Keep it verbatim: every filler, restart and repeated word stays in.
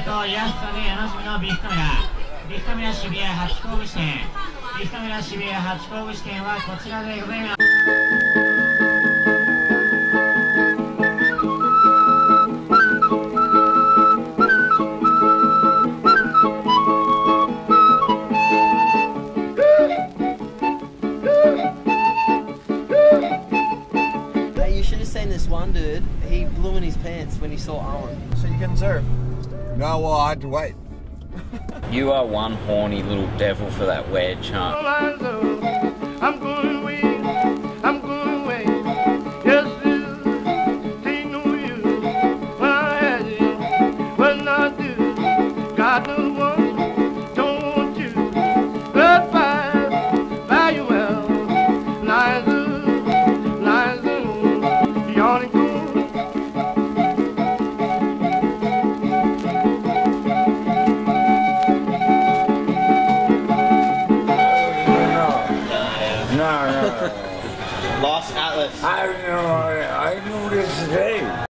とイラストでおなじみのビッグカメラ、ビッグカメラ渋谷八甲口店、ビッグカメラ渋谷八甲口店はこちらでございます。 This one dude, he blew in his pants when he saw Owen. So you couldn't surf? No, well, I had to wait. You are one horny little devil for that wedge, huh? I'm going away, I'm going away. Yes, it ain't no use. When I had it, when I do, God knows one, don't want you. Goodbye, farewell, Liza, Liza. Yawning cool. No, no, no. Lost Atlas. I know, I, I know this today.